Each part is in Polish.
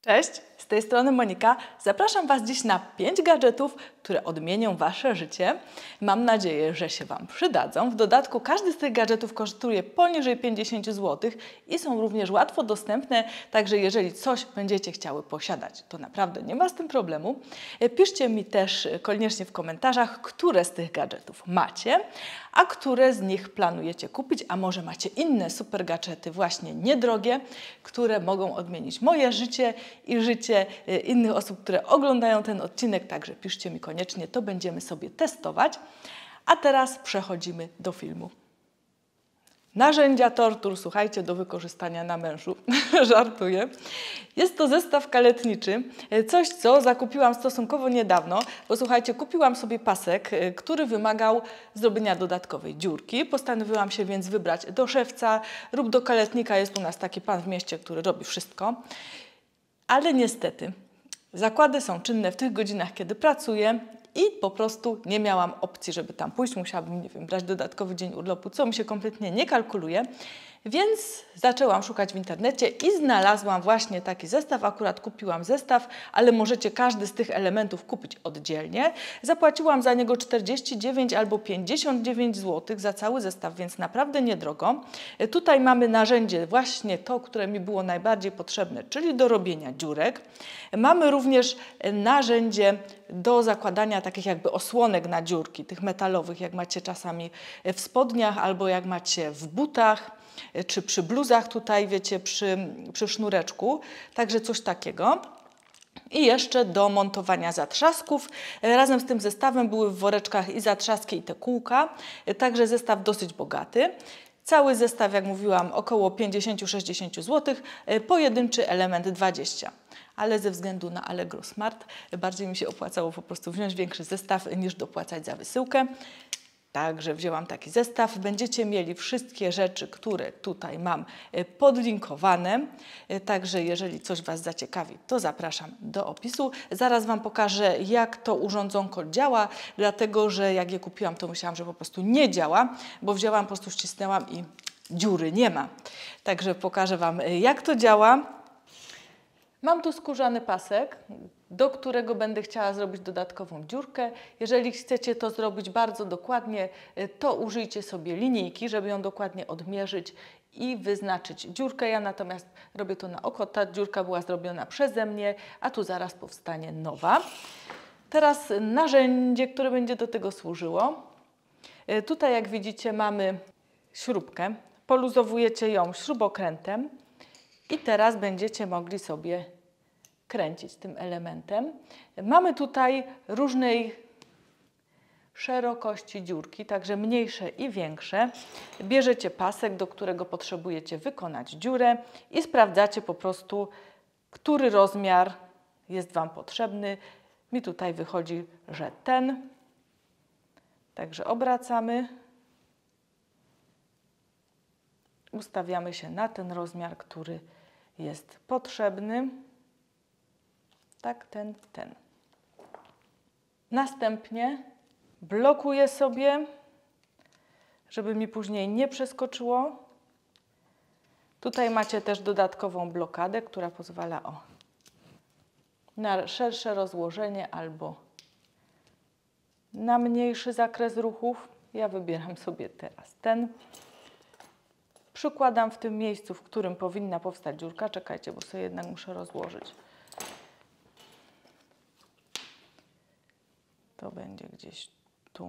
Cześć, z tej strony Monika. Zapraszam Was dziś na 5 gadżetów, które odmienią Wasze życie. Mam nadzieję, że się Wam przydadzą. W dodatku każdy z tych gadżetów kosztuje poniżej 50 zł i są również łatwo dostępne, także jeżeli coś będziecie chciały posiadać, to naprawdę nie ma z tym problemu. Piszcie mi też koniecznie w komentarzach, które z tych gadżetów macie, a które z nich planujecie kupić, a może macie inne super gadżety, właśnie niedrogie, które mogą odmienić moje życie i życie innych osób, które oglądają ten odcinek, także piszcie mi koniecznie, to będziemy sobie testować. A teraz przechodzimy do filmu. Narzędzia tortur, słuchajcie, do wykorzystania na mężu. Żartuję. Jest to zestaw kaletniczy, coś co zakupiłam stosunkowo niedawno, bo słuchajcie, kupiłam sobie pasek, który wymagał zrobienia dodatkowej dziurki. Postanowiłam się więc wybrać do szewca lub do kaletnika. Jest u nas taki pan w mieście, który robi wszystko. Ale niestety zakłady są czynne w tych godzinach, kiedy pracuję i po prostu nie miałam opcji, żeby tam pójść. Musiałabym, nie wiem, brać dodatkowy dzień urlopu, co mi się kompletnie nie kalkuluje. Więc zaczęłam szukać w internecie i znalazłam właśnie taki zestaw. Akurat kupiłam zestaw, ale możecie każdy z tych elementów kupić oddzielnie. Zapłaciłam za niego 49 albo 59 zł za cały zestaw, więc naprawdę niedrogo. Tutaj mamy narzędzie, właśnie to, które mi było najbardziej potrzebne, czyli do robienia dziurek. Mamy również narzędzie do zakładania takich jakby osłonek na dziurki, tych metalowych, jak macie czasami w spodniach albo jak macie w butach, czy przy bluzach tutaj, wiecie, przy sznureczku. Także coś takiego. I jeszcze do montowania zatrzasków. Razem z tym zestawem były w woreczkach i zatrzaski, i te kółka. Także zestaw dosyć bogaty. Cały zestaw, jak mówiłam, około 50-60 zł. Pojedynczy element 20. Ale ze względu na Allegro Smart bardziej mi się opłacało po prostu wziąć większy zestaw niż dopłacać za wysyłkę. Także wzięłam taki zestaw. Będziecie mieli wszystkie rzeczy, które tutaj mam podlinkowane. Także jeżeli coś Was zaciekawi, to zapraszam do opisu. Zaraz Wam pokażę, jak to urządzonko działa, dlatego że jak je kupiłam, to myślałam, że po prostu nie działa, bo wzięłam, po prostu ścisnęłam i dziury nie ma. Także pokażę Wam, jak to działa. Mam tu skórzany pasek, do którego będę chciała zrobić dodatkową dziurkę. Jeżeli chcecie to zrobić bardzo dokładnie, to użyjcie sobie linijki, żeby ją dokładnie odmierzyć i wyznaczyć dziurkę. Ja natomiast robię to na oko. Ta dziurka była zrobiona przeze mnie, a tu zaraz powstanie nowa. Teraz narzędzie, które będzie do tego służyło. Tutaj, jak widzicie, mamy śrubkę. Poluzowujecie ją śrubokrętem i teraz będziecie mogli sobie kręcić tym elementem. Mamy tutaj różnej szerokości dziurki, także mniejsze i większe. Bierzecie pasek, do którego potrzebujecie wykonać dziurę i sprawdzacie po prostu, który rozmiar jest Wam potrzebny. Mi tutaj wychodzi, że ten. Także obracamy. Ustawiamy się na ten rozmiar, który jest potrzebny. Tak, ten. Następnie blokuję sobie, żeby mi później nie przeskoczyło. Tutaj macie też dodatkową blokadę, która pozwala na szersze rozłożenie albo na mniejszy zakres ruchów. Ja wybieram sobie teraz ten. Przykładam w tym miejscu, w którym powinna powstać dziurka. Czekajcie, bo sobie jednak muszę rozłożyć. To będzie gdzieś tu.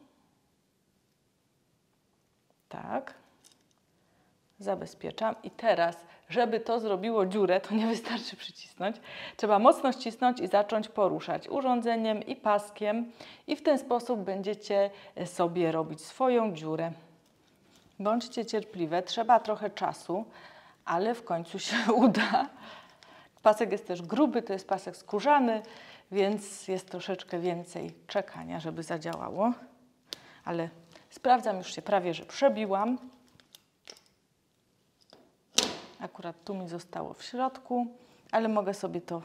Tak. Zabezpieczam. I teraz, żeby to zrobiło dziurę, to nie wystarczy przycisnąć. Trzeba mocno ścisnąć i zacząć poruszać urządzeniem i paskiem. I w ten sposób będziecie sobie robić swoją dziurę. Bądźcie cierpliwe. Trzeba trochę czasu, ale w końcu się uda. Pasek jest też gruby, to jest pasek skórzany, więc jest troszeczkę więcej czekania, żeby zadziałało. Ale sprawdzam, już się prawie, że przebiłam. Akurat tu mi zostało w środku, ale mogę sobie to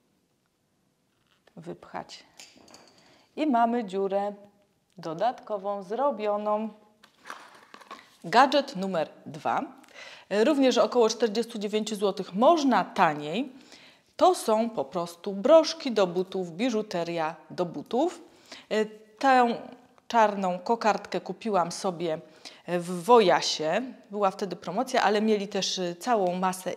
wypchać. I mamy dziurę dodatkową zrobioną. Gadżet numer 2. Również około 49 zł, można taniej. To są po prostu broszki do butów, biżuteria do butów. Tę czarną kokardkę kupiłam sobie w Wojasie. Była wtedy promocja, ale mieli też całą masę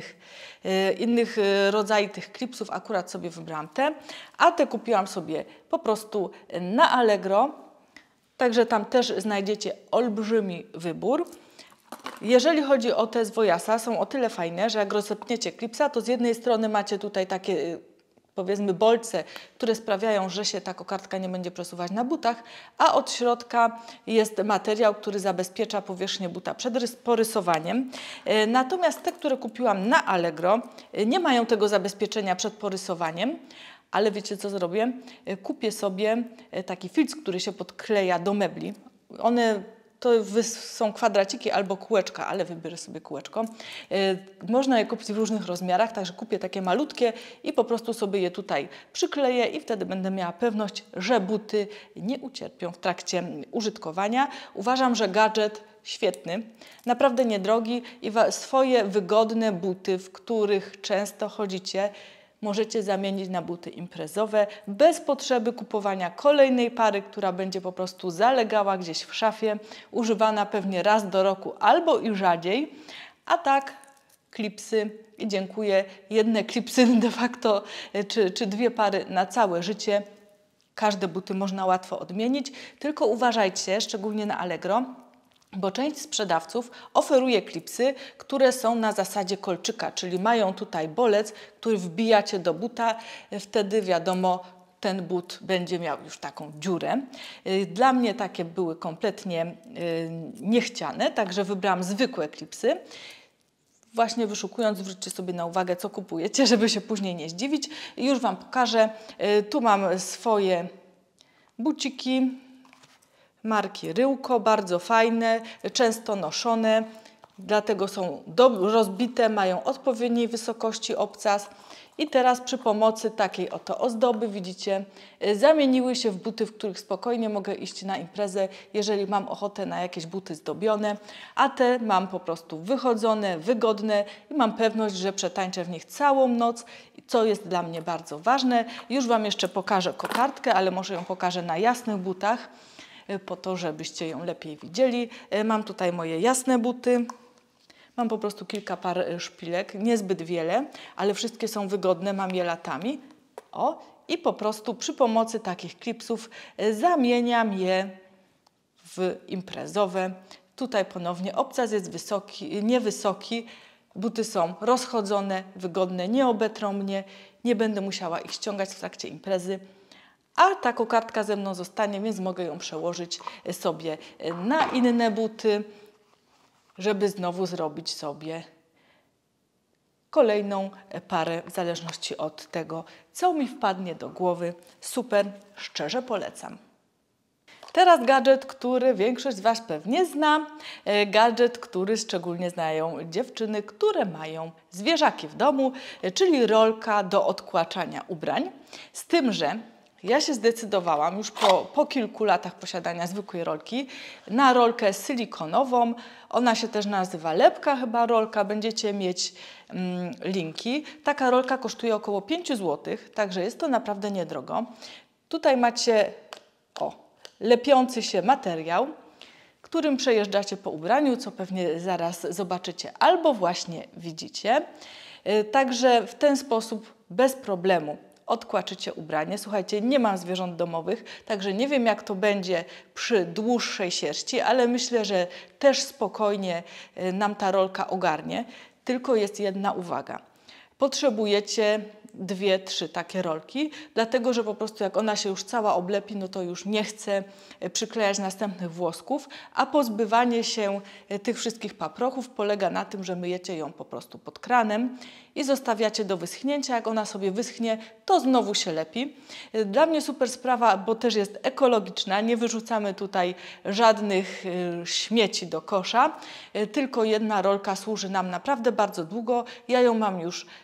innych rodzajów klipsów. Akurat sobie wybrałam te, a te kupiłam sobie po prostu na Allegro. Także tam też znajdziecie olbrzymi wybór. Jeżeli chodzi o te z Wojasa, są o tyle fajne, że jak rozepniecie klipsa, to z jednej strony macie tutaj takie, powiedzmy, bolce, które sprawiają, że się ta kokardka nie będzie przesuwać na butach, a od środka jest materiał, który zabezpiecza powierzchnię buta przed porysowaniem. Natomiast te, które kupiłam na Allegro, nie mają tego zabezpieczenia przed porysowaniem, ale wiecie co zrobię? Kupię sobie taki filc, który się podkleja do mebli. One to są kwadraciki albo kółeczka, ale wybiorę sobie kółeczko. Można je kupić w różnych rozmiarach, także kupię takie malutkie i po prostu sobie je tutaj przykleję i wtedy będę miała pewność, że buty nie ucierpią w trakcie użytkowania. Uważam, że gadżet świetny, naprawdę niedrogi i swoje wygodne buty, w których często chodzicie, możecie zamienić na buty imprezowe bez potrzeby kupowania kolejnej pary, która będzie po prostu zalegała gdzieś w szafie, używana pewnie raz do roku albo i rzadziej. A tak klipsy i dziękuję, jedne klipsy de facto czy dwie pary na całe życie. Każde buty można łatwo odmienić, tylko uważajcie, szczególnie na Allegro, bo część sprzedawców oferuje klipsy, które są na zasadzie kolczyka, czyli mają tutaj bolec, który wbijacie do buta, wtedy wiadomo, ten but będzie miał już taką dziurę. Dla mnie takie były kompletnie niechciane, także wybrałam zwykłe klipsy. Właśnie wyszukując, zwróćcie sobie na uwagę, co kupujecie, żeby się później nie zdziwić. I już Wam pokażę. Tu mam swoje buciki marki Ryłko, bardzo fajne, często noszone, dlatego są rozbite, mają odpowiedniej wysokości obcas. I teraz przy pomocy takiej oto ozdoby, widzicie, zamieniły się w buty, w których spokojnie mogę iść na imprezę, jeżeli mam ochotę na jakieś buty zdobione, a te mam po prostu wychodzone, wygodne i mam pewność, że przetańczę w nich całą noc, co jest dla mnie bardzo ważne. Już Wam jeszcze pokażę kokardkę, ale może ją pokażę na jasnych butach, po to, żebyście ją lepiej widzieli. Mam tutaj moje jasne buty. Mam po prostu kilka par szpilek, niezbyt wiele, ale wszystkie są wygodne, mam je latami. O, i po prostu przy pomocy takich klipsów zamieniam je w imprezowe. Tutaj ponownie obcas jest niewysoki, buty są rozchodzone, wygodne, nie obetrą mnie, nie będę musiała ich ściągać w trakcie imprezy. A ta kokardka ze mną zostanie, więc mogę ją przełożyć sobie na inne buty, żeby znowu zrobić sobie kolejną parę w zależności od tego, co mi wpadnie do głowy. Super, szczerze polecam. Teraz gadżet, który większość z Was pewnie zna. Gadżet, który szczególnie znają dziewczyny, które mają zwierzaki w domu, czyli rolka do odkłaczania ubrań. Z tym, że ja się zdecydowałam już po kilku latach posiadania zwykłej rolki na rolkę silikonową. Ona się też nazywa lepka chyba rolka, będziecie mieć linki. Taka rolka kosztuje około 5 zł, także jest to naprawdę niedrogo. Tutaj macie lepiący się materiał, którym przejeżdżacie po ubraniu, co pewnie zaraz zobaczycie albo właśnie widzicie. Także w ten sposób bez problemu odkłaczycie ubranie. Słuchajcie, nie mam zwierząt domowych, także nie wiem, jak to będzie przy dłuższej sierści, ale myślę, że też spokojnie nam ta rolka ogarnie. Tylko jest jedna uwaga. Potrzebujecie 2-3 takie rolki, dlatego że po prostu jak ona się już cała oblepi, no to już nie chce przyklejać następnych włosków, a pozbywanie się tych wszystkich paprochów polega na tym, że myjecie ją po prostu pod kranem i zostawiacie do wyschnięcia. Jak ona sobie wyschnie, to znowu się lepi. Dla mnie super sprawa, bo też jest ekologiczna, nie wyrzucamy tutaj żadnych śmieci do kosza, tylko jedna rolka służy nam naprawdę bardzo długo. Ja ją mam już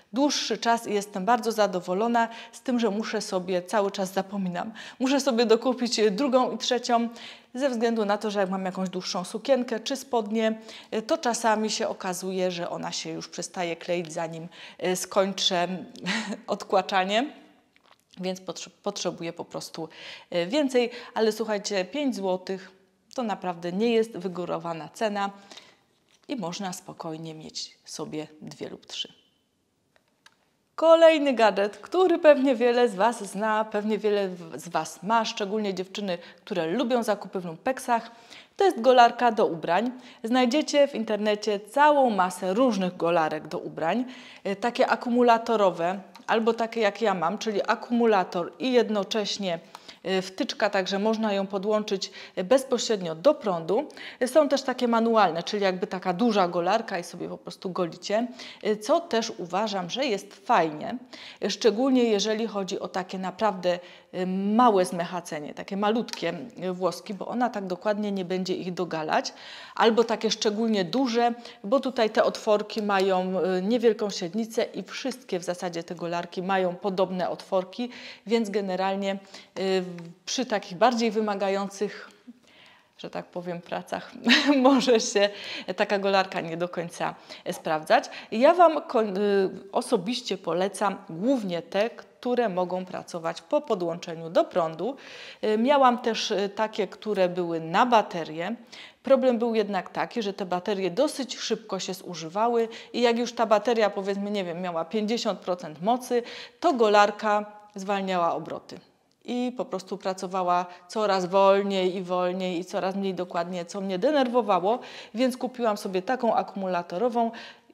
dłuższy czas i jestem bardzo zadowolona, z tym, że muszę sobie, cały czas zapominam, muszę sobie dokupić drugą i trzecią, ze względu na to, że jak mam jakąś dłuższą sukienkę czy spodnie, to czasami się okazuje, że ona się już przestaje kleić, zanim skończę odkłaczanie. Więc potrzebuję po prostu więcej, ale słuchajcie, 5 zł to naprawdę nie jest wygórowana cena i można spokojnie mieć sobie 2 lub 3. Kolejny gadżet, który pewnie wiele z Was zna, pewnie wiele z Was ma, szczególnie dziewczyny, które lubią zakupy w lumpeksach, to jest golarka do ubrań. Znajdziecie w internecie całą masę różnych golarek do ubrań, takie akumulatorowe, albo takie jak ja mam, czyli akumulator i jednocześnie wtyczka, także można ją podłączyć bezpośrednio do prądu. Są też takie manualne, czyli jakby taka duża golarka i sobie po prostu golicie, co też uważam, że jest fajnie, szczególnie jeżeli chodzi o takie naprawdę małe zmechacenie, takie malutkie włoski, bo ona tak dokładnie nie będzie ich dogalać, albo takie szczególnie duże, bo tutaj te otworki mają niewielką średnicę i wszystkie w zasadzie te golarki mają podobne otworki, więc generalnie przy takich bardziej wymagających, że tak powiem, pracach może się taka golarka nie do końca sprawdzać. Ja Wam osobiście polecam głównie te, które mogą pracować po podłączeniu do prądu. Miałam też takie, które były na baterię. Problem był jednak taki, że te baterie dosyć szybko się zużywały i jak już ta bateria, powiedzmy, nie wiem, miała 50% mocy, to golarka zwalniała obroty. I po prostu pracowała coraz wolniej i coraz mniej dokładnie, co mnie denerwowało, więc kupiłam sobie taką akumulatorową,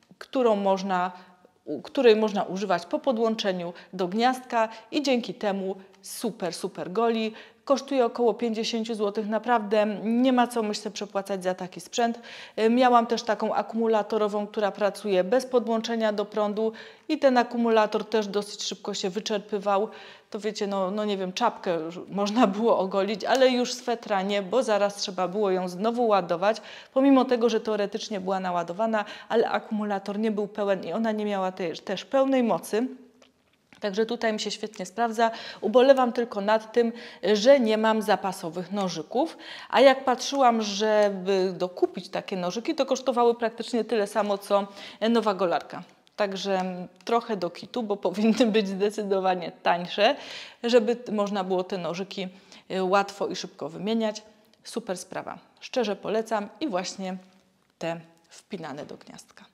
której można używać po podłączeniu do gniazdka i dzięki temu super goli. Kosztuje około 50 zł, naprawdę nie ma co, myślę, przepłacać za taki sprzęt. Miałam też taką akumulatorową, która pracuje bez podłączenia do prądu i ten akumulator też dosyć szybko się wyczerpywał. To wiecie, no nie wiem, czapkę można było ogolić, ale już swetra nie, bo zaraz trzeba było ją znowu ładować, pomimo tego, że teoretycznie była naładowana, ale akumulator nie był pełen i ona nie miała też pełnej mocy. Także tutaj mi się świetnie sprawdza. Ubolewam tylko nad tym, że nie mam zapasowych nożyków, a jak patrzyłam, żeby dokupić takie nożyki, to kosztowały praktycznie tyle samo, co nowa golarka. Także trochę do kitu, bo powinny być zdecydowanie tańsze, żeby można było te nożyki łatwo i szybko wymieniać. Super sprawa. Szczerze polecam i właśnie te wpinane do gniazdka.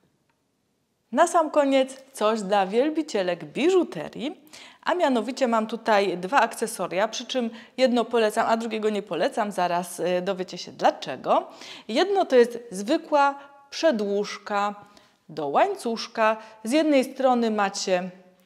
Na sam koniec coś dla wielbicielek biżuterii, a mianowicie mam tutaj 2 akcesoria, przy czym jedno polecam, a drugiego nie polecam, zaraz dowiecie się dlaczego. Jedno to jest zwykła przedłużka do łańcuszka. Z jednej strony macie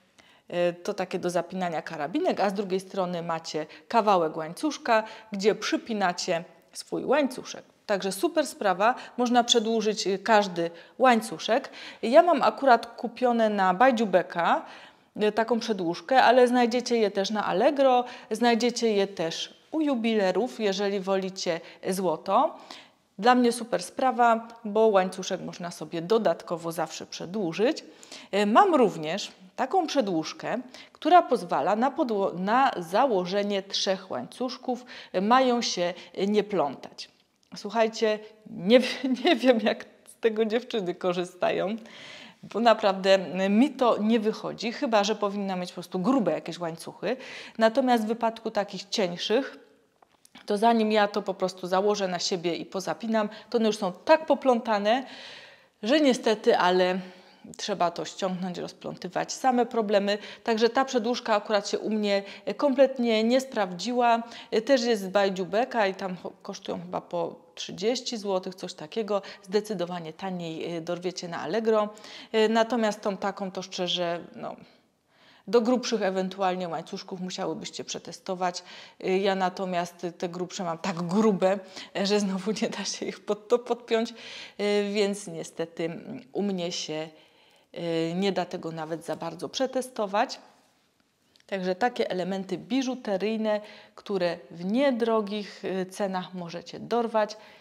to takie do zapinania karabinek, a z drugiej strony macie kawałek łańcuszka, gdzie przypinacie swój łańcuszek. Także super sprawa, można przedłużyć każdy łańcuszek. Ja mam akurat kupione na Bajdziubeka taką przedłużkę, ale znajdziecie je też na Allegro, znajdziecie je też u jubilerów, jeżeli wolicie złoto. Dla mnie super sprawa, bo łańcuszek można sobie dodatkowo zawsze przedłużyć. Mam również taką przedłużkę, która pozwala na założenie 3 łańcuszków, mają się nie plątać. Słuchajcie, nie wiem jak z tego dziewczyny korzystają, bo naprawdę mi to nie wychodzi, chyba że powinna mieć po prostu grube jakieś łańcuchy. Natomiast w wypadku takich cieńszych, to zanim ja to po prostu założę na siebie i pozapinam, to one już są tak poplątane, że niestety, ale trzeba to ściągnąć, rozplątywać. Same problemy. Także ta przedłużka akurat się u mnie kompletnie nie sprawdziła. Też jest z Bajdziubeka i tam kosztują chyba po 30 zł, coś takiego. Zdecydowanie taniej dorwiecie na Allegro. Natomiast tą taką to szczerze, no, do grubszych ewentualnie łańcuszków musiałybyście przetestować. Ja natomiast te grubsze mam tak grube, że znowu nie da się ich pod to podpiąć, więc niestety u mnie się nie da tego nawet za bardzo przetestować. Także takie elementy biżuteryjne, które w niedrogich cenach możecie dorwać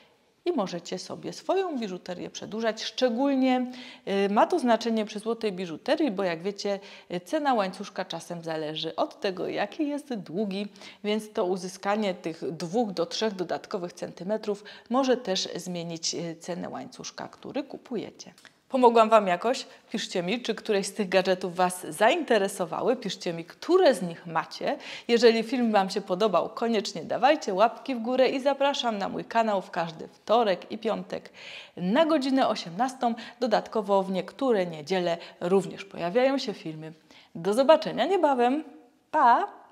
i możecie sobie swoją biżuterię przedłużać. Szczególnie ma to znaczenie przy złotej biżuterii, bo jak wiecie, cena łańcuszka czasem zależy od tego, jaki jest długi, więc to uzyskanie tych 2 do 3 dodatkowych centymetrów może też zmienić cenę łańcuszka, który kupujecie. Pomogłam Wam jakoś? Piszcie mi, czy któreś z tych gadżetów Was zainteresowały. Piszcie mi, które z nich macie. Jeżeli film Wam się podobał, koniecznie dawajcie łapki w górę i zapraszam na mój kanał w każdy wtorek i piątek na godzinę 18. Dodatkowo w niektóre niedziele również pojawiają się filmy. Do zobaczenia niebawem. Pa!